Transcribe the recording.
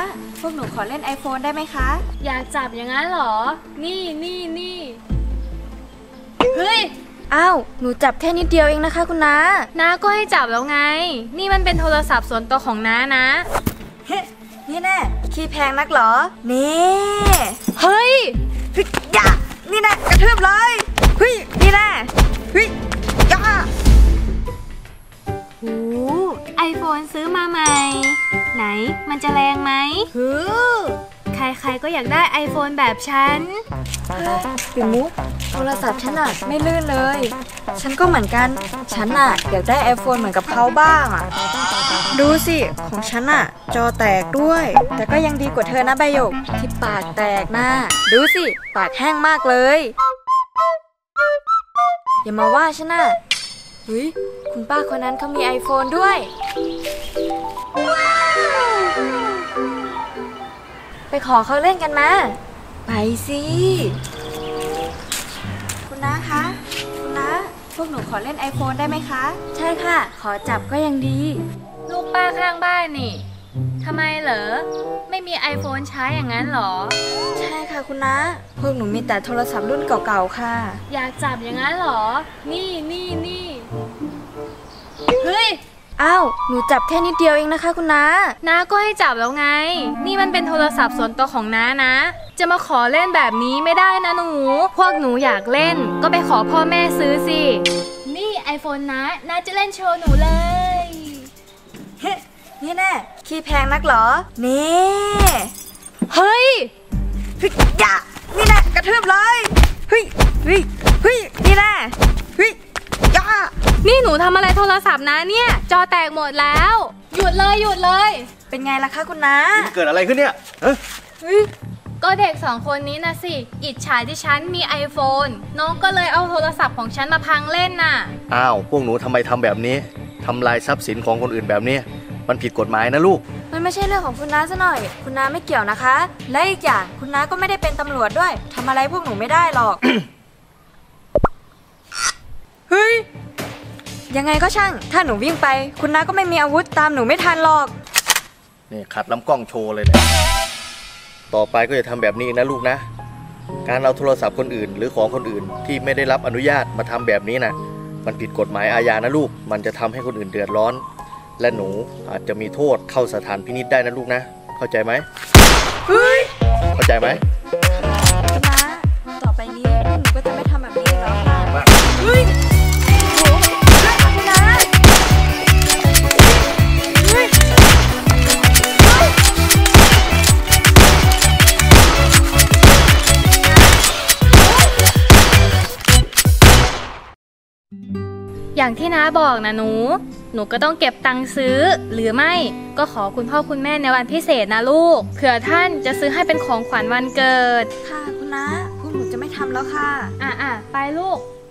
พวกหนูขอเล่น iPhone ได้ไหมคะอยากจับอย่างนั้นเหรอนี่เฮ้ยอ้าวหนูจับแค่นิดเดียวเองนะคะคุณน้าน้าก็ให้จับแล้วไงนี่มันเป็นโทรศัพท์ส่วนตัวของน้านะเฮ้นี่แน่ขี้แพงนักเหรอนี่เฮ้ยอย่านี่แน่กระทืบเลยเฮ้ยนี่แน่เฮ้ยอย่าไอโฟนซื้อมาใหม่ไหนมันจะแรงไหมใครๆก็อยากได้ iPhone แบบฉันปิ่นมุกโทรศัพท์ฉันอะไม่ลื่นเลยฉันก็เหมือนกันฉันอะอยากได้ iPhone เหมือนกับเขาบ้างอะดูสิของฉันอะจอแตกด้วยแต่ก็ยังดีกว่าเธอนะใบหยกที่ปากแตกนะดูสิปากแห้งมากเลยอย่ามาว่าฉันนะเฮ้ยคุณป้าคนนั้นเขามี iPhone ด้วยไปขอเขาเล่นกันมาไปสิคุณน้าคะคุณน้าพวกหนูขอเล่น iPhone ได้ไหมคะใช่ค่ะขอจับก็ยังดีลูกป้าข้างบ้านนี่ทำไมเหรอไม่มี iPhone ใช้อย่างนั้นเหรอใช่ค่ะคุณน้าพวกหนูมีแต่โทรศัพท์รุ่นเก่าๆค่ะอยากจับอย่างนั้นเหรอนี่เฮ้ยอ้าวหนูจับแค่นิดเดียวเองนะคะคุณน้าน้าก็ให้จับแล้วไงนี่มันเป็นโทรศัพท์ส่วนตัวของน้านะจะมาขอเล่นแบบนี้ไม่ได้นะหนูพวกหนูอยากเล่นก็ไปขอพ่อแม่ซื้อสินี่ iPhone น้าจะเล่นโชว์หนูเลยเฮ้นี่แน่ขี้แพงนักเหรอนี่เฮ้ยอย่านี่แน่กระทืบเลยเฮ้ยนี่แน่เฮ้ยอย่านี่หนูทำอะไรโทรศัพท์นะเนี่ยจอแตกหมดแล้วหยุดเลยเป็นไงล่ะคะคุณน้าเกิดอะไรขึ้นเนี่ยก็เด็ก2คนนี้นะสิอิจฉาที่ฉันมี iPhone น้องก็เลยเอาโทรศัพท์ของฉันมาพังเล่นน่ะอ้าวพวกหนูทำไมทำแบบนี้ทำลายทรัพย์สินของคนอื่นแบบนี้มันผิดกฎหมายนะลูกมันไม่ใช่เรื่องของคุณน้าซะหน่อยคุณน้าไม่เกี่ยวนะคะและอีกอย่างคุณน้าก็ไม่ได้เป็นตำรวจด้วยทำอะไรพวกหนูไม่ได้หรอก เฮ้ยยังไงก็ช่างถ้าหนูวิ่งไปคุณน้าก็ไม่มีอาวุธตามหนูไม่ทันหรอกนี่ขัดลำกล้องโชว์เลยเนี่ยต่อไปก็อย่าทำแบบนี้นะลูกนะการเอาโทรศัพท์คนอื่นหรือของคนอื่นที่ไม่ได้รับอนุญาตมาทำแบบนี้นะมันผิดกฎหมายอาญานะลูกมันจะทำให้คนอื่นเดือดร้อนและหนูอาจจะมีโทษเข้าสถานพินิจได้นะลูกนะเข้าใจไหมเข้าใจไหมนะต่อไปนี้หนูก็จะไม่ทำแบบนี้แล้วค่ะอย่างที่น้าบอกนะหนูก็ต้องเก็บตังค์ซื้อหรือไม่ก็ขอคุณพ่อคุณแม่ในวันพิเศษนะลูกเผื่อท่านจะซื้อให้เป็นของขวัญวันเกิดค่ะคุณน้าพวกหนูจะไม่ทำแล้วค่ะไปลูก